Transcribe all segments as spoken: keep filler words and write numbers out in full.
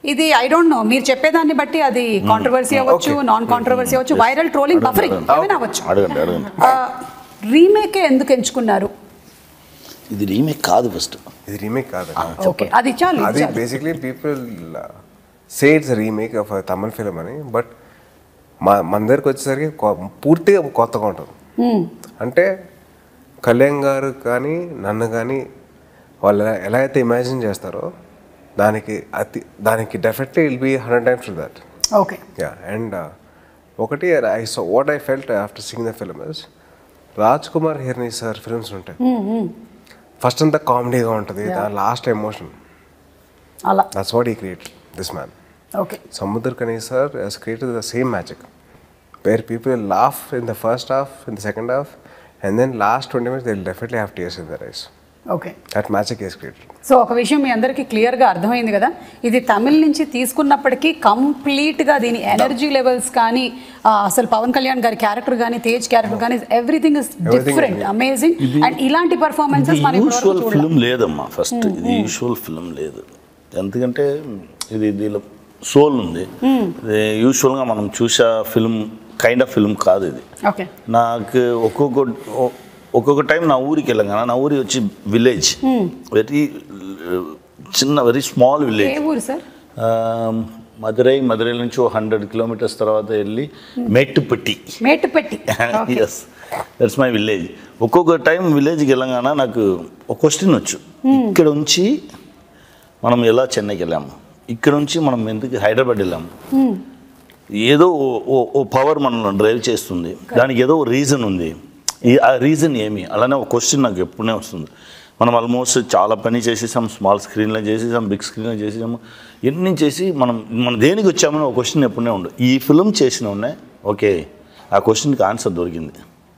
ఇది I don't know మీరు చెప్పేదాన్ని బట్టి అది కాంట్రవర్సీ అవ్వచ్చు, నాన్ కాంట్రవర్సీ అవ్వచ్చు, వైరల్ ట్రోలింగ్, బఫరింగ్ ఏమైనా అవ్వచ్చు. రీమేక్ ఎందుకు ఎంచుకున్నారు? ఇది రీమేక్ కాదు, ఫస్ట్ ఇది రీమేక్ కాదు. ఓకే, అది చాలు. అది basically people say it's remake of Tamil film అని, బట్ మా మన దగ్గరికి వచ్చేసరికి పూర్తిగా కొత్తగా ఉంటుంది. అంటే కళ్యాణ్ గారు కానీ నన్ను కానీ వాళ్ళు ఎలా అయితే ఇమాజిన్ చేస్తారో దానికి అతి దానికి definitely will be hundred times to that. Okay, ya. And ఒకటి I so what I felt after seeing the film is Raj Kumar Hirani sir films ఉంటాయి, ఫస్ట్ అంతా కామెడీగా ఉంటుంది, లాస్ట్ ఎమోషన్. అలా that's what he created this man. Okay, Samuthirakani sir has created the same magic where people laugh in the first half, in the second half, and then last twenty minutes they'll definitely have tears in their eyes. Okay, that magic is created. So ఒక విషయం మీ అందరికీ క్లియర్గా అర్థమైంది కదా, ఇది తమిళ్ నుంచి తీసుకున్నప్పటికీ కంప్లీట్గా దీని ఎనర్జీ లెవెల్స్ కానీ అసలు పవన్ కళ్యాణ్ గారి క్యారెక్టర్ కానీ తేజ్ క్యారెక్టర్ కానీ everything is different, amazing. And ఇలాంటి పర్ఫార్మెన్సెస్ మన యూజువల్ ఫిల్మ్ లేదమ్మా. ఫస్ట్ ఇది యూజువల్ ఫిల్మ్ లేదు, ఎందుకంటే ఇది దీనిలో సోల్ ఉంది. యూజువల్గా మనం చూసే ఫిల్మ్ కైండ్ ఆఫ్ ఫిల్మ్ కాదు ఇది. ఓకే, నాకు ఒక్కొక్క ఒక్కొక్క టైం నా ఊరికి వెళ్ళాం కదా, నా ఊరి వచ్చి విలేజ్, వెరీ చిన్న very small village. Madurai Madurai నుంచి ఓ హండ్రెడ్ కిలోమీటర్స్ తర్వాత వెళ్ళి Mettupatti Mettupatti yes that's my village. ఒక్కొక్క టైం విలేజ్కి వెళ్ళగానే నాకు ఒక క్వశ్చన్ వచ్చు, ఇక్కడ నుంచి మనం ఎలా చెన్నైకి వెళ్ళాము, ఇక్కడ నుంచి మనం ఎందుకు హైదరాబాద్ వెళ్ళాము, ఏదో ఓ పవర్ మనల్ని డ్రైవ్ చేస్తుంది, దానికి ఏదో రీజన్ ఉంది, ఆ రీజన్ ఏమి, అలానే ఒక క్వశ్చన్ నాకు ఎప్పుడనే వస్తుంది. మనం ఆల్మోస్ట్ చాలా పని చేసేసాం, స్మాల్ స్క్రీన్లో చేసేసాం, బిగ్ స్క్రీన్లో చేసేసాము, ఎన్ని చేసి మనం మనం దేనికి వచ్చామని ఒక క్వశ్చన్ ఎప్పుడనే ఉండదు. ఈ ఫిల్మ్ చేసిన ఉన్నాయి, ఓకే ఆ క్వశ్చన్కి ఆన్సర్ దొరికింది.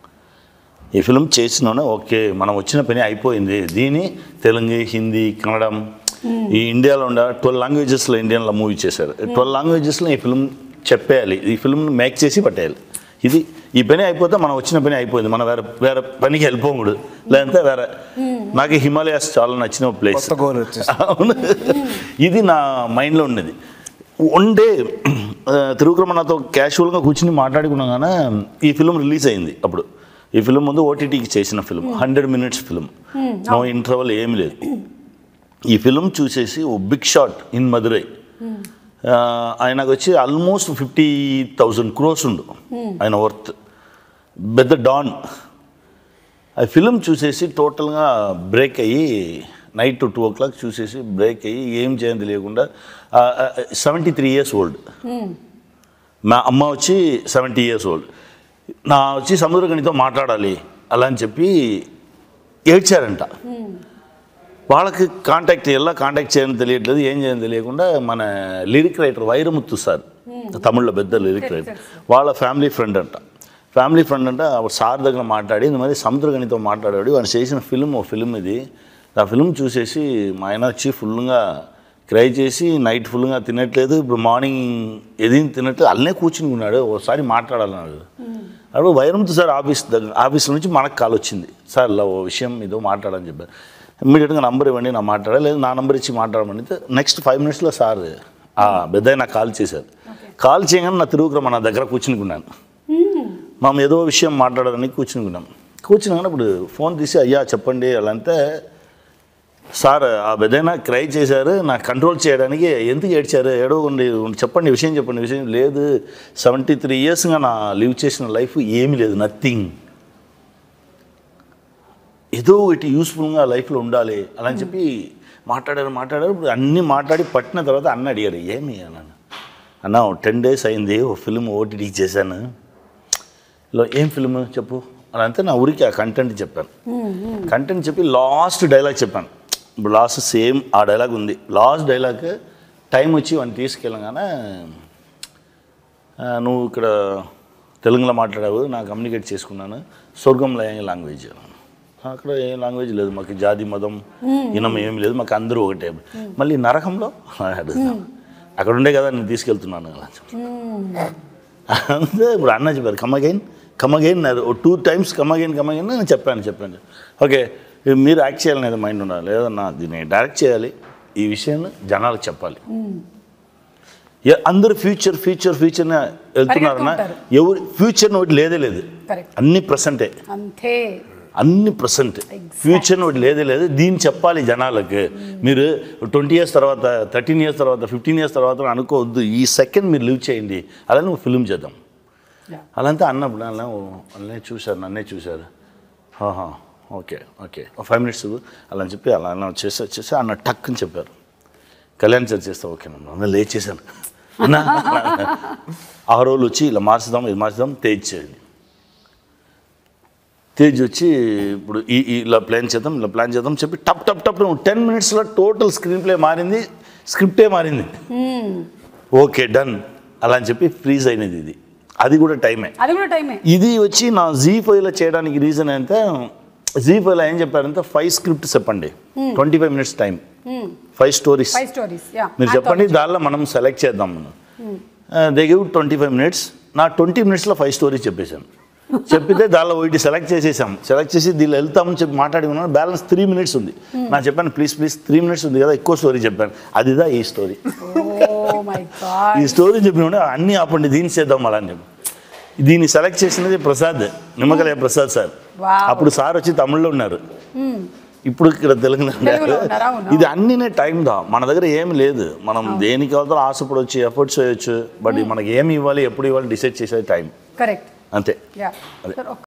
ఈ ఫిల్మ్ చేసిన ఓకే మనం వచ్చిన పని అయిపోయింది. దీని తెలుగు, హిందీ, కన్నడం, ఈ ఇండియాలో ఉండే ట్వెల్వ్ లాంగ్వేజెస్లో ఇండియన్లో మూవీ చేశారు. ట్వెల్వ్ లాంగ్వేజెస్లో ఈ ఫిల్మ్ చెప్పేయాలి, ఈ ఫిల్మ్ని మేక్ చేసి పట్టేయాలి. ఇది ఈ పని అయిపోతే మనం వచ్చిన పని అయిపోయింది, మనం వేరే వేరే పనికి వెళ్ళిపోకూడదు, లేదంటే వేరే. నాకు హిమాలయాస్ చాలా నచ్చిన ప్లేస్, అవును. ఇది నా మైండ్లో ఉన్నది. వన్ డే త్రివిక్రమ నాతో క్యాషువల్గా కూర్చుని మాట్లాడుకున్నాం కానీ ఈ ఫిల్మ్ రిలీజ్ అయింది. అప్పుడు ఈ ఫిల్మ్ ముందు ఓటీటీకి చేసిన film, hundred minutes film, no interval ఏమి లేదు. ఈ ఫిల్మ్ చూసేసి ఓ బిగ్ షాట్ ఇన్ మదురై, ఆయనకు వచ్చి ఆల్మోస్ట్ ఫిఫ్టీ థౌజండ్ క్రోర్స్ ఉండు ఆయన వర్త్, పెద్ద డాన్. ఆ ఫిల్మ్ చూసేసి టోటల్గా బ్రేక్ అయ్యి నైట్ టూ ఓ క్లాక్ చూసేసి బ్రేక్ అయ్యి ఏం చేయాలి తెలియకుండా, సెవెంటీ త్రీ ఇయర్స్ ఓల్డ్, మా అమ్మ వచ్చి సెవెంటీ ఇయర్స్ ఓల్డ్, నా వచ్చి సముద్రకనితో మాట్లాడాలి అలా అని చెప్పి ఏడ్చారంట. వాళ్ళకి కాంటాక్ట్ ఎలా కాంటాక్ట్ చేయని తెలియట్లేదు, ఏం చేయని తెలియకుండా మన లిరిక్ రైటర్ వైరముత్తు సార్, తమిళ్లో పెద్ద లిరిక్ రైటర్, వాళ్ళ ఫ్యామిలీ ఫ్రెండ్ అంట. ఫ్యామిలీ ఫ్రెండ్ అంటే సార్ దగ్గర మాట్లాడి ఇంత మరి సముద్రకనితో మాట్లాడాడు, ఆయన చేసిన ఫిల్మ్ ఓ ఫిల్మ్ ఇది. ఆ ఫిల్మ్ చూసేసి మా ఆయన వచ్చి ఫుల్గా క్రై చేసి నైట్ ఫుల్గా తినట్లేదు, ఇప్పుడు మార్నింగ్ ఏది తినట్లేదు, అల్లనే కూర్చుని ఉన్నాడు. ఒకసారి మాట్లాడాలన్నాడు. అప్పుడు వైరముత్తు సార్ ఆఫీస్ దగ్గర ఆఫీస్ నుంచి మనకు కాల్ వచ్చింది, సార్ ఇలా ఓ విషయం ఏదో మాట్లాడని చెప్పారు. ఇమ్మీడియట్గా నంబర్ ఇవ్వండి, నా మాట్లాడాలి, లేదు నా నెంబర్ ఇచ్చి మాట్లాడమని. నెక్స్ట్ ఫైవ్ మినిట్స్లో సార్ పెద్ద నాకు కాల్ చేశారు. కాల్ చేయగానే నా త్రివిక్రమ నా దగ్గర కూర్చునికున్నాను, మనం ఏదో విషయం మాట్లాడాలని కూర్చునికున్నాం. కూర్చుని ఇప్పుడు ఫోన్ తీసి అయ్యా చెప్పండి అలా అంటే, సార్ ఆ పెద్దయినా క్రై చేశారు, నాకు కంట్రోల్ చేయడానికి ఎందుకు ఏడ్చారు, ఏడవకండి చెప్పండి విషయం చెప్పండి విషయం లేదు, సెవెంటీ త్రీ ఇయర్స్గా నా లివ్ చేసిన లైఫ్ ఏమీ లేదు, నథింగ్, ఏదో ఒకటి యూస్ఫుల్గా లైఫ్లో ఉండాలి అలా అని చెప్పి మాట్లాడారు. మాట్లాడారు ఇప్పుడు అన్నీ మాట్లాడి పట్టిన తర్వాత అన్న అడిగారు ఏమి అన్నాను. అన్న టెన్ డేస్ అయింది ఓ ఫిల్మ్ ఓటీటీ చేశాను, ఇలా ఏం ఫిల్మ్ చెప్పు అలా అంటే నా ఊరికి ఆ కంటెంట్ చెప్పాను. కంటెంట్ చెప్పి లాస్ట్ డైలాగ్ చెప్పాను. ఇప్పుడు లాస్ట్ సేమ్ ఆ డైలాగ్ ఉంది. లాస్ట్ డైలాగ్ టైం వచ్చి వాడిని తీసుకెళ్ళగానే, నువ్వు ఇక్కడ తెలుగులో మాట్లాడావు, నా కమ్యూనికేట్ చేసుకున్నాను, స్వర్గంలో ఏ లాంగ్వేజ్, అక్కడ ఏ లాంగ్వేజ్ లేదు, మాకు జాతి మతం ఇనం ఏమి లేదు, మాకు అందరూ ఒకటే. మళ్ళీ నరకంలో అడుగుతాం, అక్కడ ఉండే కదా నేను తీసుకెళ్తున్నాను అలా చెప్పి. అంతే ఇప్పుడు అన్న చెప్పారు come again come again two times come again come again నేను చెప్పాను చెప్పాను ఓకే మీరు యాక్ట్ చేయాలని ఏదో మైండ్ ఉండాలి, లేదన్నా దీన్ని డైరెక్ట్ చేయాలి, ఈ విషయాన్ని జనాలకు చెప్పాలి, అందరూ ఫ్యూచర్ ఫ్యూచర్ ఫ్యూచర్ వెళ్తున్నారన్నా ఎవరు ఫ్యూచర్ ఒకటి లేదే లేదు, అన్ని ప్రజెంటే, అంతే అన్ని ప్రజెంట్. ఫ్యూచర్ ఒకటి లేదే లేదు. దీన్ని చెప్పాలి జనాలకి. మీరు ట్వంటీ ఇయర్స్ తర్వాత, థర్టీన్ ఇయర్స్ తర్వాత, ఫిఫ్టీన్ ఇయర్స్ తర్వాత అనుకోవద్దు. ఈ సెకండ్ మీరు లివ్ చేయండి, అలానే నువ్వు ఫిల్మ్ చేద్దాం. అలాంతా అన్నప్పుడు అన్న అన్నీ చూశారు, నన్నే చూశారు. ఆహా ఓకే ఓకే ఫైవ్ మినిట్స్ అలా అని చెప్పి అలా అన్న చేసి వచ్చేసి అన్న టక్ అని చెప్పారు. కళ్యాణ్ సార్ చేస్తా ఓకే అన్న లేచేసాను. అన్న ఆ రోజులు వచ్చి ఇలా మార్చుదాం, ఇది మార్చుదాం, తేజ్ చేయండి. తేజ్ వచ్చి ఇప్పుడు ఈ ఇలా ప్లాన్ చేద్దాం, ఇలా ప్లాన్ చేద్దాం చెప్పి టప్ టప్ టప్ టెన్ మినిట్స్లో టోటల్ స్క్రీన్ ప్లే మారింది, స్క్రిప్టే మారింది. ఓకే డన్ అలా అని చెప్పి ఫ్రీజ్ అయినది. ఇది అది కూడా టైమే, అది కూడా టైమే. ఇది వచ్చి నా జీ ఫైవ్లో చేయడానికి రీజన్ అయితే, జీ ఫైవ్లో ఏం చెప్పారంటే ఫైవ్ స్క్రిప్ట్ చెప్పండి, twenty five minutes time, five stories మీరు చెప్పండి, దానిలో మనం సెలెక్ట్ చేద్దాం. They give twenty five minutes నా ట్వంటీ మినిట్స్లో ఫైవ్ స్టోరీస్ చెప్పేశాను. చెప్పితే దానిలో ఒకటి సెలెక్ట్ చేసేసాం. సెలెక్ట్ చేసి దీనిలో వెళ్తామని చెప్పి మాట్లాడుకున్నాను. బ్యాలెన్స్ త్రీ మినిట్స్ ఉంది. నా చెప్పాను ప్లీజ్ ప్లీజ్ త్రీ మినిట్స్ ఉంది కదా, ఎక్కువ స్టోరీ చెప్పాను. అదిదా ఈ స్టోరీ. ఈ స్టోరీ చెప్పిన అన్నీ ఆపండి, దీన్ని చేద్దాం అలా అని చెప్పి దీన్ని సెలెక్ట్ చేసినది ప్రసాద్, నిమ్మకలయ ప్రసాద్ సార్. అప్పుడు సార్ వచ్చి తమిళ్లో ఉన్నారు, ఇప్పుడు ఇక్కడ తెలుగులో ఉన్నారు. ఇది అన్నీ టైం దా, మన దగ్గర ఏమి లేదు. మనం దేనికి వెళ్తారో ఆశపడవచ్చు, ఎఫర్ట్స్ చేయొచ్చు, బట్ మనకి ఏమి ఇవ్వాలి, ఎప్పుడు ఇవ్వాలి డిసైడ్ చేసేది టైం. కరెక్ట్ అంతే.